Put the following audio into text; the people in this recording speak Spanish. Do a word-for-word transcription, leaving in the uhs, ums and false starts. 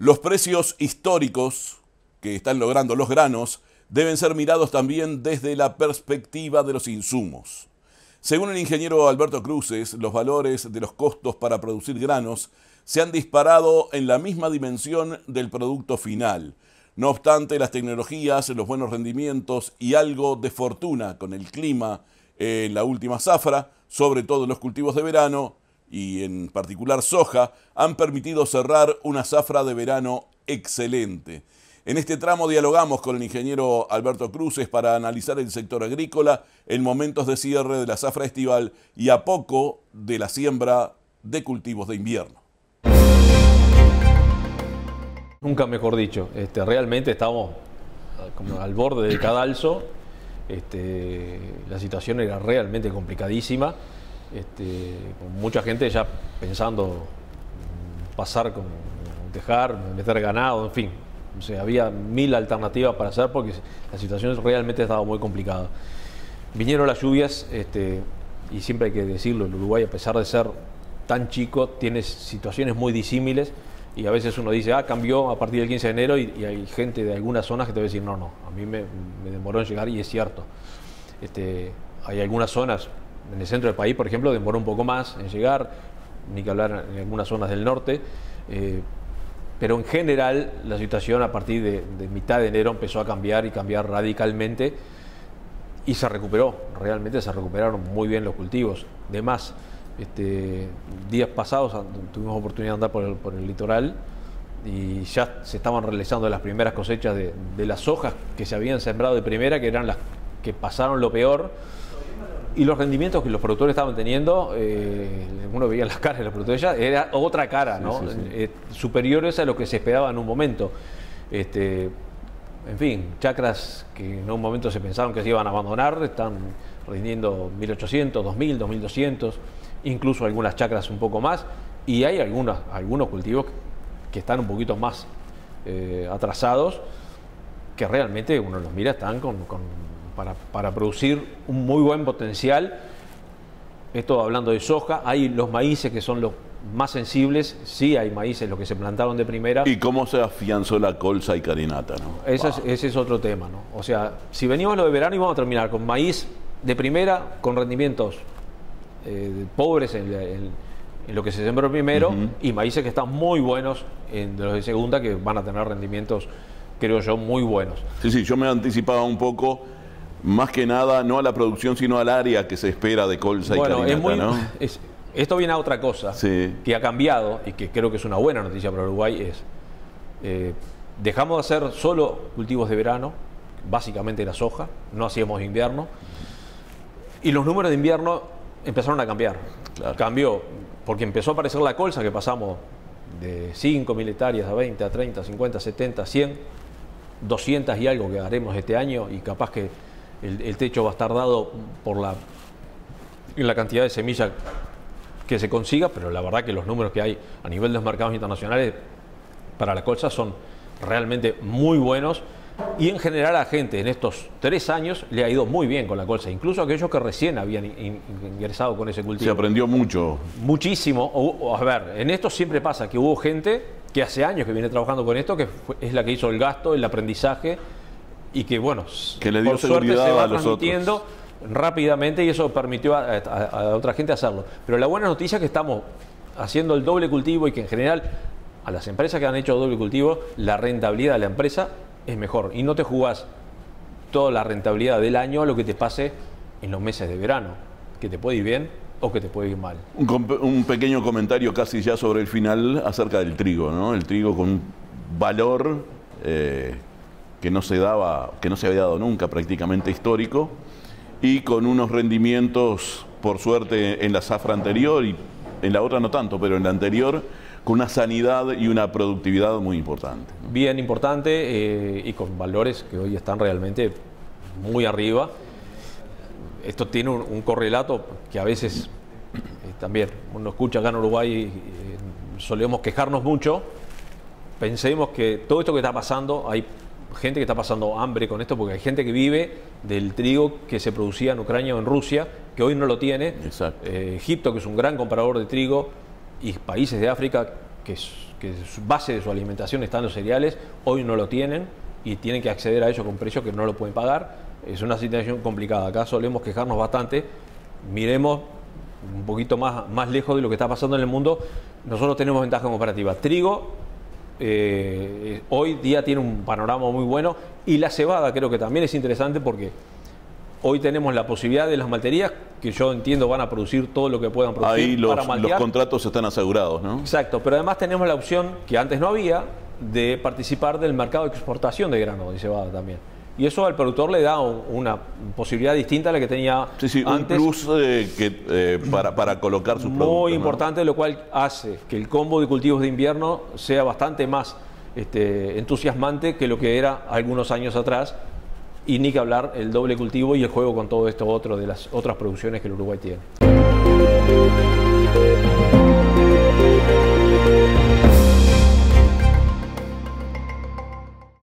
Los precios históricos que están logrando los granos deben ser mirados también desde la perspectiva de los insumos. Según el ingeniero Alberto Cruces, los valores de los costos para producir granos se han disparado en la misma dimensión del producto final. No obstante, las tecnologías, los buenos rendimientos y algo de fortuna con el clima en la última zafra, sobre todo en los cultivos de verano y en particular soja, han permitido cerrar una zafra de verano excelente. En este tramo dialogamos con el ingeniero Alberto Cruces para analizar el sector agrícola en momentos de cierre de la zafra estival y a poco de la siembra de cultivos de invierno. Nunca mejor dicho, este, realmente estamos como al borde del cadalso, este, la situación era realmente complicadísima, este, con mucha gente ya pensando pasar con dejar, meter ganado, en fin. O sea, había mil alternativas para hacer porque la situación realmente estaba muy complicada. Vinieron las lluvias, este, y siempre hay que decirlo, el Uruguay, a pesar de ser tan chico, tiene situaciones muy disímiles y a veces uno dice, ah, cambió a partir del quince de enero y, y hay gente de algunas zonas que te va a decir, no, no, a mí me, me demoró en llegar y es cierto. Este, hay algunas zonas, en el centro del país, por ejemplo, demoró un poco más en llegar, ni que hablar en algunas zonas del norte. Eh, Pero en general la situación a partir de, de mitad de enero empezó a cambiar y cambiar radicalmente y se recuperó, realmente se recuperaron muy bien los cultivos. De más, este, días pasados tuvimos oportunidad de andar por el, por el litoral y ya se estaban realizando las primeras cosechas de, de las hojas que se habían sembrado de primera, que eran las que pasaron lo peor. Y los rendimientos que los productores estaban teniendo, eh, uno veía las caras de los productores, ya era otra cara, ¿no? Sí, sí, sí. Eh, superiores a lo que se esperaba en un momento. Este, en fin, chacras que en un momento se pensaron que se iban a abandonar, están rindiendo mil ochocientos, dos mil, dos mil doscientos, incluso algunas chacras un poco más, y hay algunas, algunos cultivos que están un poquito más eh, atrasados, que realmente uno los mira, están con... con Para, para producir un muy buen potencial. Esto hablando de soja, hay los maíces que son los más sensibles, sí hay maíces los que se plantaron de primera. ¿Y cómo se afianzó la colza y carinata, no? Ese, wow. es, ese es otro tema, ¿no? O sea, si venimos lo de verano y vamos a terminar con maíz de primera, con rendimientos eh, pobres en, en, en lo que se sembró primero, uh-huh. y maíces que están muy buenos en de los de segunda, que van a tener rendimientos, creo yo, muy buenos. Sí, sí, yo me anticipaba un poco. Más que nada, no a la producción, sino al área que se espera de colza bueno, y carinata, es muy, ¿no? Es, esto viene a otra cosa, sí. que ha cambiado y que creo que es una buena noticia para Uruguay, es eh, dejamos de hacer solo cultivos de verano, básicamente la soja, no hacíamos invierno, y los números de invierno empezaron a cambiar. Claro. Cambió, porque empezó a aparecer la colza, que pasamos de cinco mil hectáreas a veinte, a treinta, cincuenta, setenta, cien, doscientas y algo que haremos este año, y capaz que El, el techo va a estar dado por la, la cantidad de semilla que se consiga, pero la verdad que los números que hay a nivel de los mercados internacionales para la colza son realmente muy buenos, y en general a la gente en estos tres años le ha ido muy bien con la colza, incluso aquellos que recién habían in, ingresado con ese cultivo. Se aprendió mucho. Muchísimo. O, o, a ver, en esto siempre pasa que hubo gente que hace años que viene trabajando con esto, que fue, es la que hizo el gasto, el aprendizaje, y que, bueno, que le dio por suerte se va a los transmitiendo otros. rápidamente, y eso permitió a, a, a otra gente hacerlo. Pero la buena noticia es que estamos haciendo el doble cultivo y que en general a las empresas que han hecho doble cultivo, la rentabilidad de la empresa es mejor. Y no te jugás toda la rentabilidad del año a lo que te pase en los meses de verano, que te puede ir bien o que te puede ir mal. Un, un pequeño comentario casi ya sobre el final acerca del trigo, ¿no? El trigo con un valor... Eh, que no se daba, que no se había dado nunca, prácticamente histórico, y con unos rendimientos, por suerte, en la zafra anterior, y en la otra no tanto, pero en la anterior, con una sanidad y una productividad muy importante, ¿no? Bien importante, eh, y con valores que hoy están realmente muy arriba. Esto tiene un, un correlato que a veces eh, también uno escucha acá en Uruguay, eh, solemos quejarnos mucho. Pensemos que todo esto que está pasando, hay gente que está pasando hambre con esto, porque hay gente que vive del trigo que se producía en Ucrania o en Rusia, que hoy no lo tiene. Exacto. Eh, Egipto, que es un gran comprador de trigo, y países de África que, que su base de su alimentación está en los cereales, hoy no lo tienen y tienen que acceder a ello con precios que no lo pueden pagar. Es una situación complicada. Acá solemos quejarnos bastante. Miremos un poquito más, más lejos de lo que está pasando en el mundo. Nosotros tenemos ventaja comparativa. Trigo eh, hoy día tiene un panorama muy bueno, y la cebada creo que también es interesante porque hoy tenemos la posibilidad de las malterías, que yo entiendo van a producir todo lo que puedan producir. Ahí los, para maltear. Los contratos están asegurados, ¿no? Exacto, pero además tenemos la opción, que antes no había, de participar del mercado de exportación de grano de cebada también. Y eso al productor le da un, una posibilidad distinta a la que tenía sí, sí, antes. Un plus eh, que, eh, para, para colocar sus productos. Muy importante, ¿no? Lo cual hace que el combo de cultivos de invierno sea bastante más este, entusiasmante que lo que era algunos años atrás. Y ni que hablar el doble cultivo y el juego con todo esto otro de las otras producciones que el Uruguay tiene.